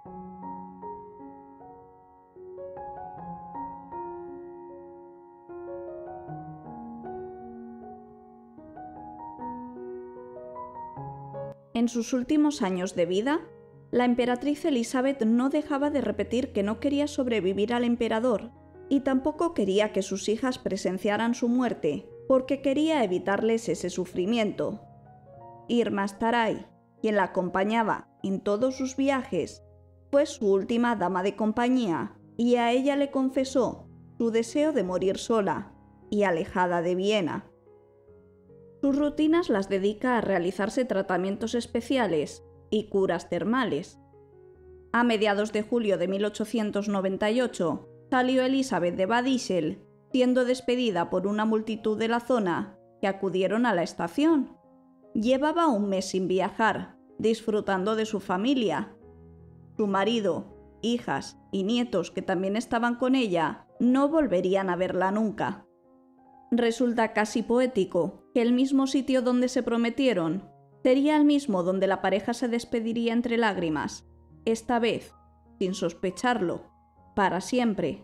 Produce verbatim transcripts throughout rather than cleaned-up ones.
En sus últimos años de vida, la emperatriz Elizabeth no dejaba de repetir que no quería sobrevivir al emperador y tampoco quería que sus hijas presenciaran su muerte, porque quería evitarles ese sufrimiento. Irma Staray, quien la acompañaba en todos sus viajes, fue su última dama de compañía y a ella le confesó su deseo de morir sola y alejada de Viena. Sus rutinas las dedica a realizarse tratamientos especiales y curas termales. A mediados de julio de mil ochocientos noventa y ocho salió Elizabeth de Bad Ischl, siendo despedida por una multitud de la zona que acudieron a la estación. Llevaba un mes sin viajar, disfrutando de su familia. Su marido, hijas y nietos que también estaban con ella no volverían a verla nunca. Resulta casi poético que el mismo sitio donde se prometieron sería el mismo donde la pareja se despediría entre lágrimas, esta vez, sin sospecharlo, para siempre.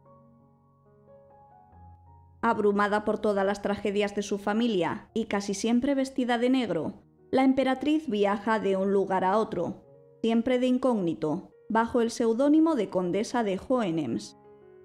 Abrumada por todas las tragedias de su familia y casi siempre vestida de negro, la emperatriz viaja de un lugar a otro, siempre de incógnito, bajo el seudónimo de Condesa de Hohenems.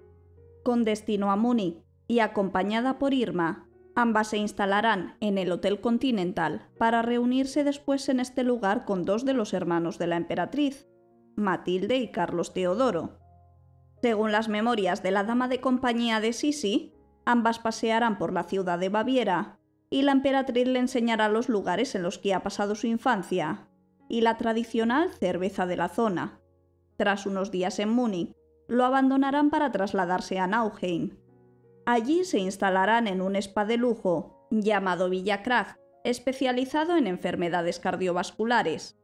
Con destino a Múnich y acompañada por Irma, ambas se instalarán en el Hotel Continental para reunirse después en este lugar con dos de los hermanos de la emperatriz, Matilde y Carlos Teodoro. Según las memorias de la dama de compañía de Sisi, ambas pasearán por la ciudad de Baviera y la emperatriz le enseñará los lugares en los que ha pasado su infancia y la tradicional cerveza de la zona. Tras unos días en Múnich, lo abandonarán para trasladarse a Nauheim. Allí se instalarán en un spa de lujo llamado Villa Krag, especializado en enfermedades cardiovasculares.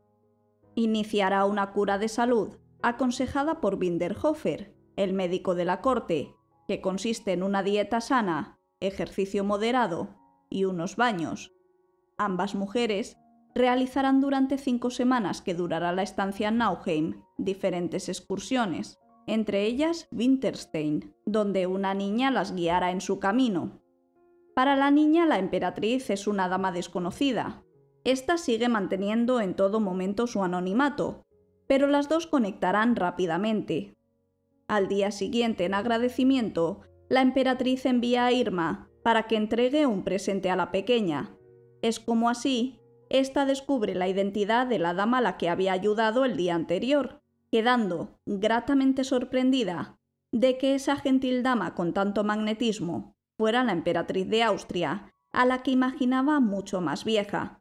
Iniciará una cura de salud aconsejada por Winterhofer, el médico de la corte, que consiste en una dieta sana, ejercicio moderado y unos baños. Ambas mujeres realizarán durante cinco semanas que durará la estancia en Nauheim diferentes excursiones, entre ellas Winterstein, donde una niña las guiará en su camino. Para la niña, la emperatriz es una dama desconocida. Esta sigue manteniendo en todo momento su anonimato, pero las dos conectarán rápidamente. Al día siguiente, en agradecimiento, la emperatriz envía a Irma para que entregue un presente a la pequeña. Es como así, ésta descubre la identidad de la dama a la que había ayudado el día anterior, quedando gratamente sorprendida de que esa gentil dama con tanto magnetismo fuera la emperatriz de Austria, a la que imaginaba mucho más vieja.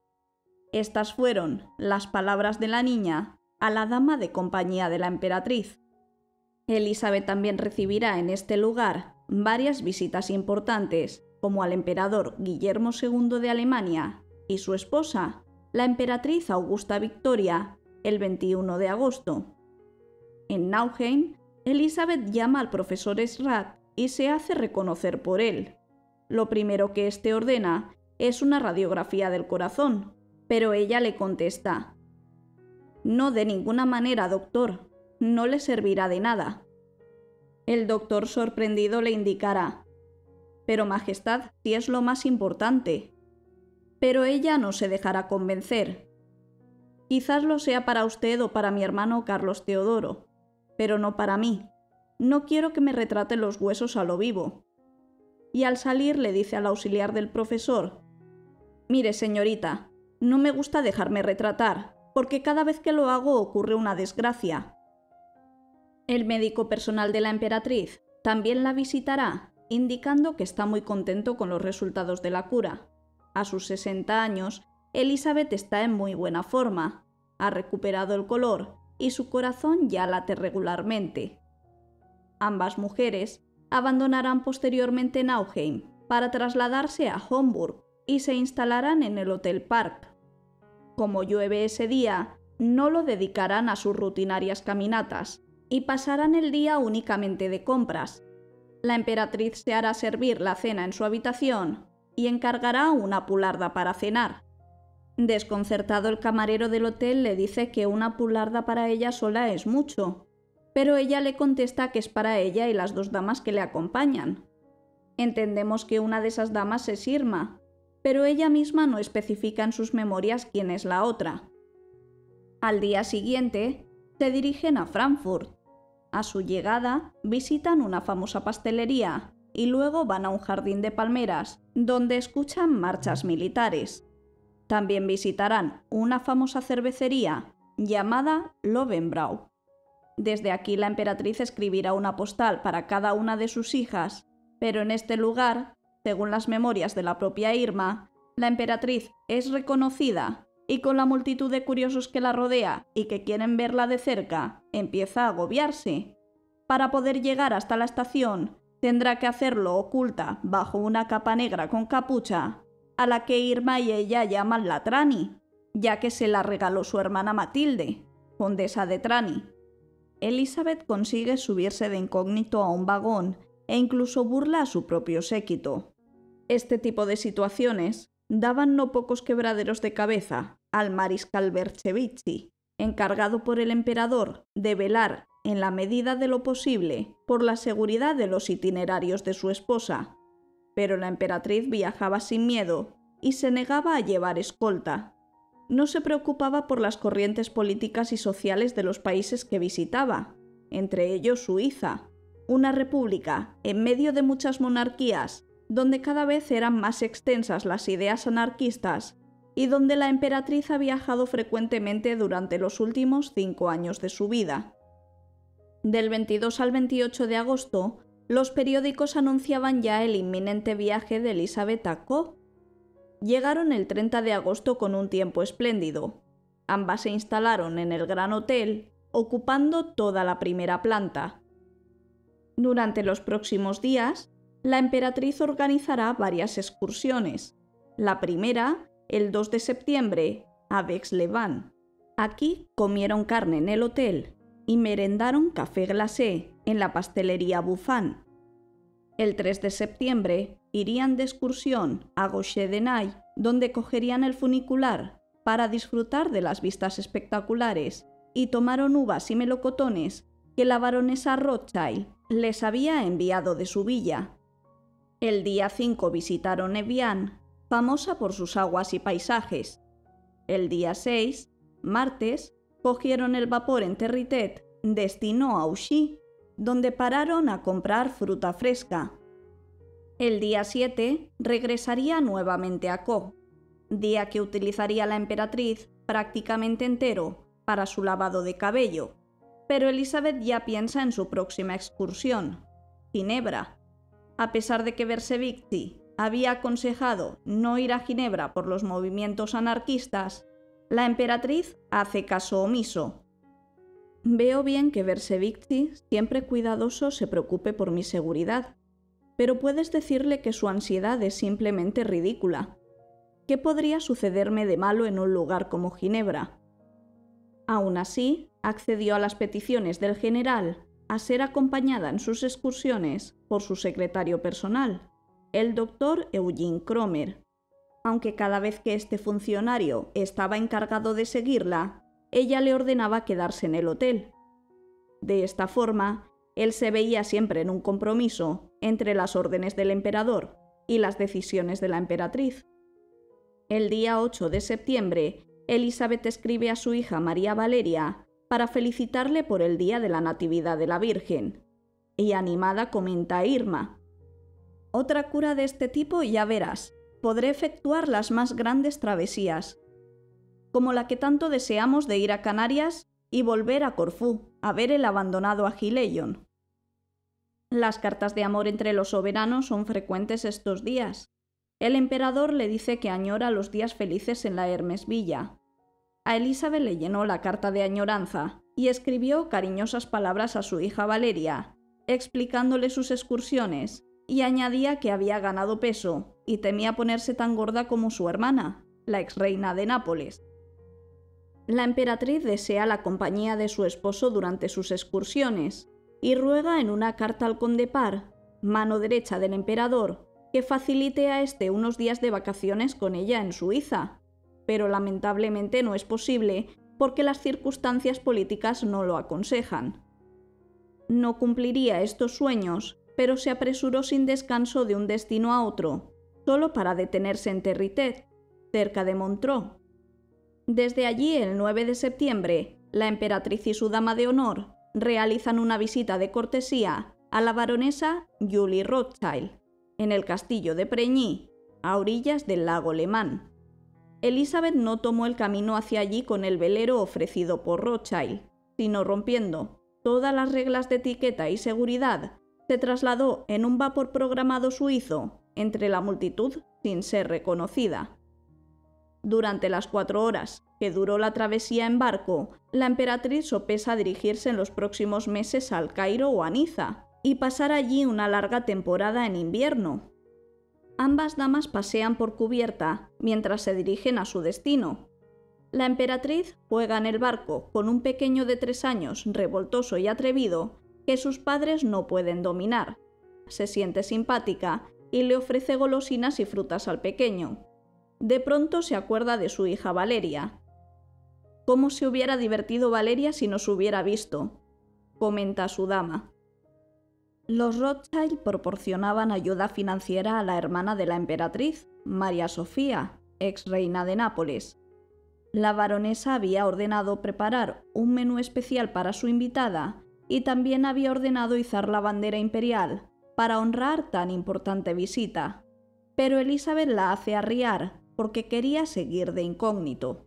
Estas fueron las palabras de la niña a la dama de compañía de la emperatriz. Elizabeth también recibirá en este lugar varias visitas importantes, como al emperador Guillermo segundo de Alemania y su esposa, la emperatriz Augusta Victoria, el veintiuno de agosto. En Nauheim, Elizabeth llama al profesor Schratt y se hace reconocer por él. Lo primero que éste ordena es una radiografía del corazón, pero ella le contesta: «No, de ninguna manera, doctor, no le servirá de nada». El doctor, sorprendido, le indicará: «Pero, Majestad, si es lo más importante». Pero ella no se dejará convencer. «Quizás lo sea para usted o para mi hermano Carlos Teodoro, pero no para mí. No quiero que me retrate los huesos a lo vivo». Y al salir le dice al auxiliar del profesor: «Mire, señorita, no me gusta dejarme retratar, porque cada vez que lo hago ocurre una desgracia». El médico personal de la emperatriz también la visitará, indicando que está muy contento con los resultados de la cura. A sus sesenta años, Elizabeth está en muy buena forma, ha recuperado el color y su corazón ya late regularmente. Ambas mujeres abandonarán posteriormente Nauheim para trasladarse a Homburg y se instalarán en el Hotel Park. Como llueve ese día, no lo dedicarán a sus rutinarias caminatas y pasarán el día únicamente de compras. La emperatriz se hará servir la cena en su habitación y encargará una pularda para cenar. Desconcertado, el camarero del hotel le dice que una pularda para ella sola es mucho, pero ella le contesta que es para ella y las dos damas que le acompañan. Entendemos que una de esas damas es Irma, pero ella misma no especifica en sus memorias quién es la otra. Al día siguiente, se dirigen a Frankfurt. A su llegada, visitan una famosa pastelería y luego van a un jardín de palmeras, donde escuchan marchas militares. También visitarán una famosa cervecería llamada Löwenbräu. Desde aquí la emperatriz escribirá una postal para cada una de sus hijas, pero en este lugar, según las memorias de la propia Irma, la emperatriz es reconocida y con la multitud de curiosos que la rodea y que quieren verla de cerca, empieza a agobiarse. Para poder llegar hasta la estación, tendrá que hacerlo oculta bajo una capa negra con capucha, a la que Irma y ella llaman la Trani, ya que se la regaló su hermana Matilde, condesa de Trani. Elizabeth consigue subirse de incógnito a un vagón e incluso burla a su propio séquito. Este tipo de situaciones daban no pocos quebraderos de cabeza al mariscal Berchevitsky, encargado por el emperador de velar, en la medida de lo posible, por la seguridad de los itinerarios de su esposa. Pero la emperatriz viajaba sin miedo y se negaba a llevar escolta. No se preocupaba por las corrientes políticas y sociales de los países que visitaba, entre ellos Suiza, una república en medio de muchas monarquías, donde cada vez eran más extensas las ideas anarquistas y donde la emperatriz ha viajado frecuentemente durante los últimos cinco años de su vida. Del veintidós al veintiocho de agosto, los periódicos anunciaban ya el inminente viaje de Elizabeth a Caux. Llegaron el treinta de agosto con un tiempo espléndido. Ambas se instalaron en el Gran Hotel, ocupando toda la primera planta. Durante los próximos días, la emperatriz organizará varias excursiones. La primera, el dos de septiembre, a Aix-les-Bains. Aquí comieron carne en el hotel y merendaron café glacé en la pastelería Buffon. El tres de septiembre irían de excursión a Gaucher-de-Naye, donde cogerían el funicular para disfrutar de las vistas espectaculares, y tomaron uvas y melocotones que la baronesa Rothschild les había enviado de su villa. El día cinco visitaron Evian, famosa por sus aguas y paisajes. El día seis, martes, cogieron el vapor en Territet, destino a Ouchy, donde pararon a comprar fruta fresca. El día siete regresaría nuevamente a Caux, día que utilizaría la emperatriz prácticamente entero para su lavado de cabello, pero Elizabeth ya piensa en su próxima excursión, Ginebra. A pesar de que Berchevitsky había aconsejado no ir a Ginebra por los movimientos anarquistas, la emperatriz hace caso omiso. Veo bien que Berchevitsky, siempre cuidadoso, se preocupe por mi seguridad, pero puedes decirle que su ansiedad es simplemente ridícula. ¿Qué podría sucederme de malo en un lugar como Ginebra? Aún así, accedió a las peticiones del general a ser acompañada en sus excursiones por su secretario personal, el doctor Eugene Kromer. Aunque cada vez que este funcionario estaba encargado de seguirla, ella le ordenaba quedarse en el hotel. De esta forma, él se veía siempre en un compromiso entre las órdenes del emperador y las decisiones de la emperatriz. El día ocho de septiembre, Elizabeth escribe a su hija María Valeria para felicitarle por el día de la Natividad de la Virgen, y animada comenta a Irma: «Otra cura de este tipo, ya verás, podré efectuar las más grandes travesías, como la que tanto deseamos de ir a Canarias y volver a Corfú, a ver el abandonado Agileion». Las cartas de amor entre los soberanos son frecuentes estos días. El emperador le dice que añora los días felices en la Hermesvilla. A Elizabeth le llenó la carta de añoranza y escribió cariñosas palabras a su hija Valeria, explicándole sus excursiones, y añadía que había ganado peso y temía ponerse tan gorda como su hermana, la exreina de Nápoles. La emperatriz desea la compañía de su esposo durante sus excursiones y ruega en una carta al conde Parr, mano derecha del emperador, que facilite a este unos días de vacaciones con ella en Suiza. pero lamentablemente no es posible porque las circunstancias políticas no lo aconsejan. No cumpliría estos sueños, pero se apresuró sin descanso de un destino a otro, solo para detenerse en Territet, cerca de Montreux. Desde allí, el nueve de septiembre, la emperatriz y su dama de honor realizan una visita de cortesía a la baronesa Julie Rothschild, en el castillo de Pregny, a orillas del lago Le Mans. Elizabeth no tomó el camino hacia allí con el velero ofrecido por Rothschild, sino rompiendo todas las reglas de etiqueta y seguridad, se trasladó en un vapor programado suizo entre la multitud sin ser reconocida. Durante las cuatro horas que duró la travesía en barco, la emperatriz sopesa dirigirse en los próximos meses al Cairo o a Niza y pasar allí una larga temporada en invierno. Ambas damas pasean por cubierta mientras se dirigen a su destino. La emperatriz juega en el barco con un pequeño de tres años revoltoso y atrevido que sus padres no pueden dominar. Se siente simpática y le ofrece golosinas y frutas al pequeño. De pronto se acuerda de su hija Valeria. «¿Cómo se hubiera divertido Valeria si nos hubiera visto?», comenta su dama. Los Rothschild proporcionaban ayuda financiera a la hermana de la emperatriz, María Sofía, ex reina de Nápoles. La baronesa había ordenado preparar un menú especial para su invitada y también había ordenado izar la bandera imperial para honrar tan importante visita. Pero Elizabeth la hace arriar porque quería seguir de incógnito.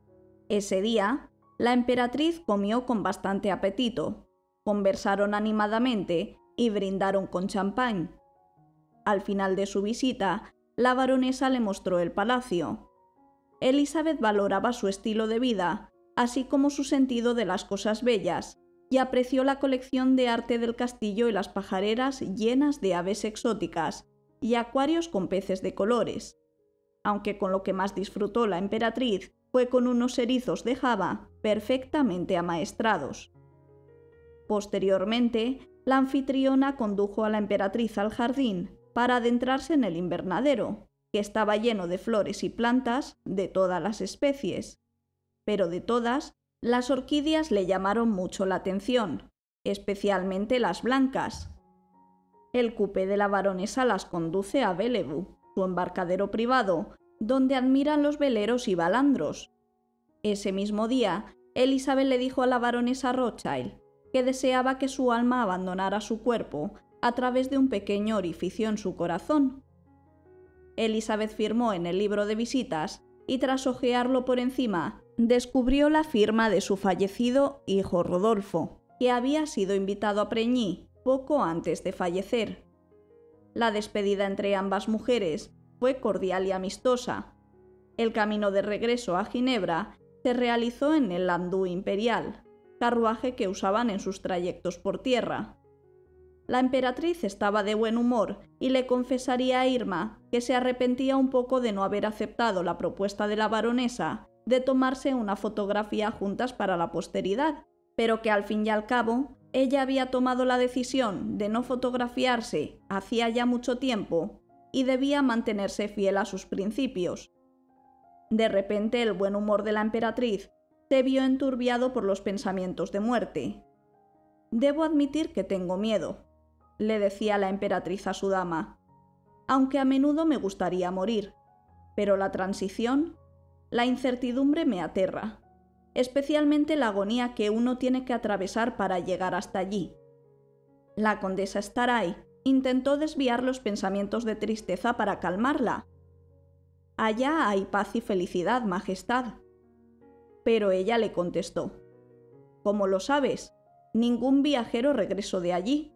Ese día, la emperatriz comió con bastante apetito, conversaron animadamente y brindaron con champán. Al final de su visita, la baronesa le mostró el palacio. Elizabeth valoraba su estilo de vida, así como su sentido de las cosas bellas, y apreció la colección de arte del castillo y las pajareras llenas de aves exóticas y acuarios con peces de colores. Aunque con lo que más disfrutó la emperatriz fue con unos erizos de Java perfectamente amaestrados. Posteriormente, la anfitriona condujo a la emperatriz al jardín para adentrarse en el invernadero, que estaba lleno de flores y plantas de todas las especies. Pero de todas, las orquídeas le llamaron mucho la atención, especialmente las blancas. El cupé de la baronesa las conduce a Bellevue, su embarcadero privado, donde admiran los veleros y balandros. Ese mismo día, Elizabeth le dijo a la baronesa Rothschild que deseaba que su alma abandonara su cuerpo a través de un pequeño orificio en su corazón. Elizabeth firmó en el libro de visitas y tras hojearlo por encima, descubrió la firma de su fallecido hijo Rodolfo, que había sido invitado a Pregny poco antes de fallecer. La despedida entre ambas mujeres fue cordial y amistosa. El camino de regreso a Ginebra se realizó en el landau imperial, carruaje que usaban en sus trayectos por tierra. La emperatriz estaba de buen humor y le confesaría a Irma que se arrepentía un poco de no haber aceptado la propuesta de la baronesa de tomarse una fotografía juntas para la posteridad, pero que al fin y al cabo ella había tomado la decisión de no fotografiarse hacía ya mucho tiempo y debía mantenerse fiel a sus principios. De repente el buen humor de la emperatriz se vio enturbiado por los pensamientos de muerte. «Debo admitir que tengo miedo», le decía la emperatriz a su dama, «aunque a menudo me gustaría morir, pero la transición, la incertidumbre me aterra, especialmente la agonía que uno tiene que atravesar para llegar hasta allí». La condesa Staray intentó desviar los pensamientos de tristeza para calmarla. «Allá hay paz y felicidad, Majestad». Pero ella le contestó: «¿Cómo lo sabes? Ningún viajero regresó de allí».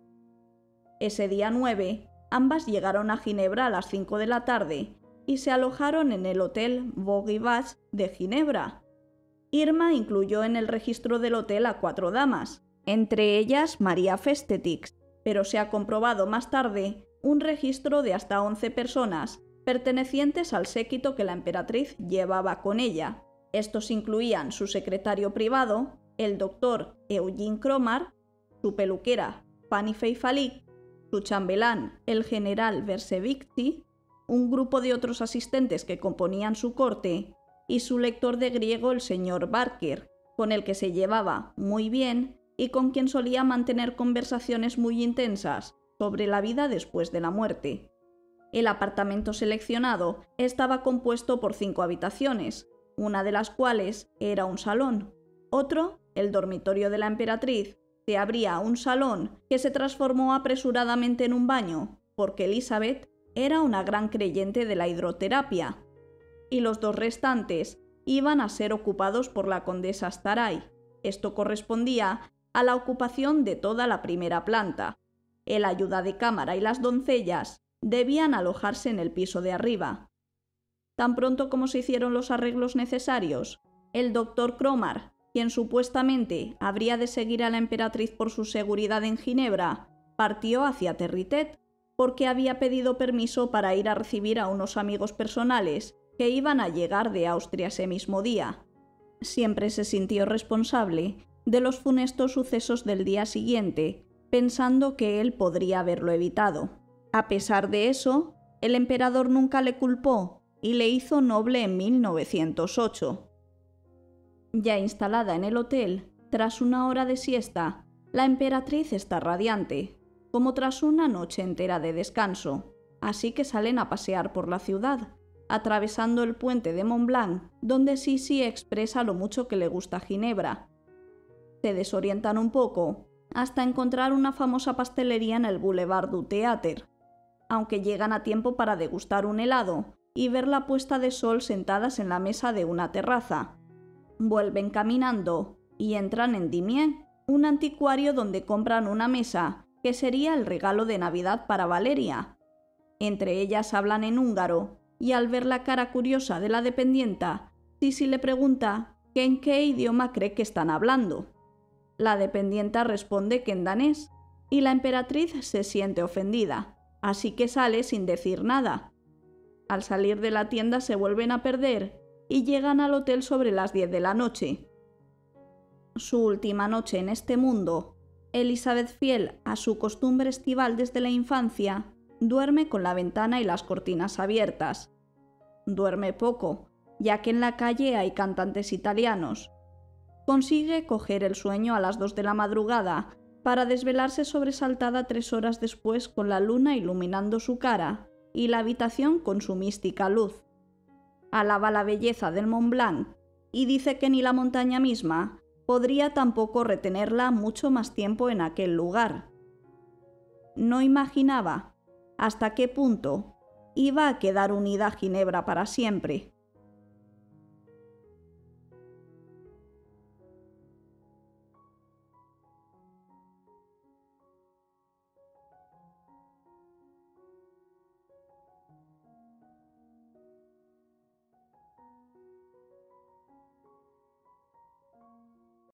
Ese día nueve, ambas llegaron a Ginebra a las cinco de la tarde y se alojaron en el Hotel Vaux de Ginebra. Irma incluyó en el registro del hotel a cuatro damas, entre ellas María Festetix, pero se ha comprobado más tarde un registro de hasta once personas pertenecientes al séquito que la emperatriz llevaba con ella. Estos incluían su secretario privado, el doctor Eugene Cromar, su peluquera Fanny Feifalik, su chambelán, el general Versevicti, un grupo de otros asistentes que componían su corte y su lector de griego, el señor Barker, con el que se llevaba muy bien y con quien solía mantener conversaciones muy intensas sobre la vida después de la muerte. El apartamento seleccionado estaba compuesto por cinco habitaciones, una de las cuales era un salón. Otro, el dormitorio de la emperatriz, se abría a un salón que se transformó apresuradamente en un baño, porque Elizabeth era una gran creyente de la hidroterapia, y los dos restantes iban a ser ocupados por la condesa Staray. Esto correspondía a la ocupación de toda la primera planta. El ayuda de cámara y las doncellas debían alojarse en el piso de arriba. Tan pronto como se hicieron los arreglos necesarios, el doctor Cromer, quien supuestamente habría de seguir a la emperatriz por su seguridad en Ginebra, partió hacia Territet, porque había pedido permiso para ir a recibir a unos amigos personales que iban a llegar de Austria ese mismo día. Siempre se sintió responsable de los funestos sucesos del día siguiente, pensando que él podría haberlo evitado. A pesar de eso, el emperador nunca le culpó y le hizo noble en mil novecientos ocho. Ya instalada en el hotel, tras una hora de siesta, la emperatriz está radiante, como tras una noche entera de descanso, así que salen a pasear por la ciudad, atravesando el puente de Montblanc, donde Sisi expresa lo mucho que le gusta Ginebra. Se desorientan un poco, hasta encontrar una famosa pastelería en el Boulevard du Théâtre, aunque llegan a tiempo para degustar un helado y ver la puesta de sol sentadas en la mesa de una terraza. Vuelven caminando y entran en Dimier, un anticuario donde compran una mesa que sería el regalo de Navidad para Valeria. Entre ellas hablan en húngaro, y al ver la cara curiosa de la dependienta, Sisi le pregunta que en qué idioma cree que están hablando. La dependienta responde que en danés, y la emperatriz se siente ofendida, así que sale sin decir nada. Al salir de la tienda se vuelven a perder y llegan al hotel sobre las diez de la noche. Su última noche en este mundo, Elizabeth, fiel a su costumbre estival desde la infancia, duerme con la ventana y las cortinas abiertas. Duerme poco, ya que en la calle hay cantantes italianos. Consigue coger el sueño a las dos de la madrugada para desvelarse sobresaltada tres horas después con la luna iluminando su cara y la habitación con su mística luz. Alaba la belleza del Mont Blanc y dice que ni la montaña misma podría tampoco retenerla mucho más tiempo en aquel lugar. No imaginaba hasta qué punto iba a quedar unida a Ginebra para siempre.